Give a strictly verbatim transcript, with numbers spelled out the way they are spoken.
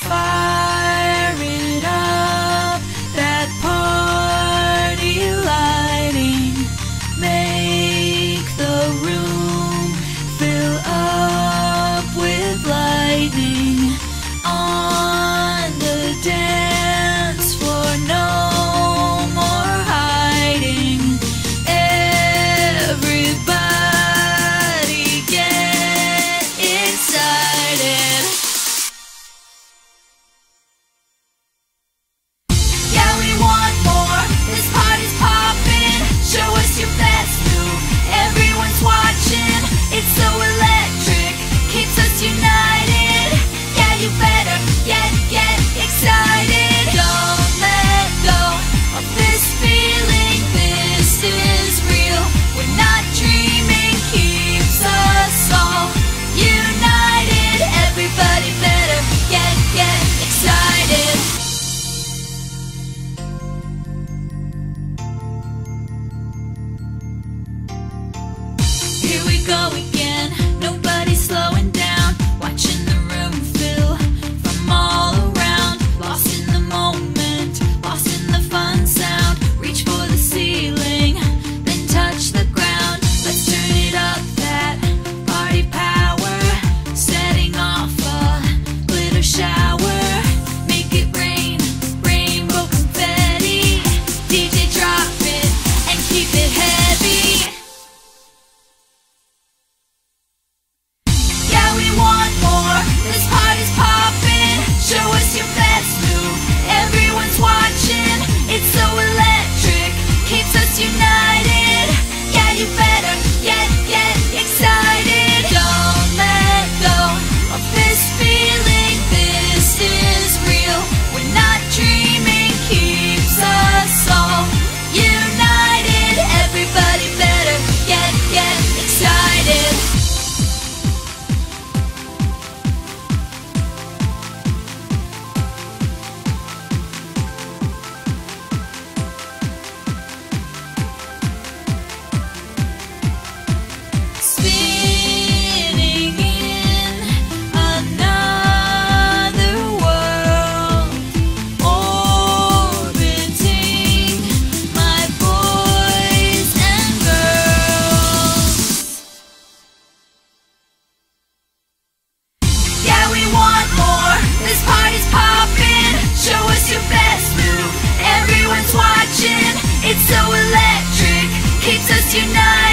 Fire it up, that party lighting. Make the room fill up with lightning. On the dance floor, no more hiding. Everybody get excited. Yeah, we want more. This party's poppin'. Show us your best move. Everyone's watching. It's so electric. Keeps us united. Yeah, you better get, get excited. Don't let go of this feeling. This is real. We're not dreaming. Keeps us all united. Everybody better get, get excited. Here we go again, nobody's slowing down. Watching the room fill from all around. Lost in the moment, lost in the fun sound. Reach for the ceiling, then touch the ground. Let's turn it up, that party power. Setting off a glitter shower. Make it rain, rainbow confetti. D J drop it and keep it heavy. Yeah, we want more. This party's poppin'. Show us your best move. Everyone's watching. It's so electric. Keeps us united. Yeah, you better get, get excited. Don't let go of this feeling. This is real. We're not dreaming. Keeps us all united. Everybody better get, get excited. Spinning in another world, orbiting my boys and girls. Yeah, we want more. This party's poppin'. Show us your best move. Everyone's watching. It's so electric. Keeps us united.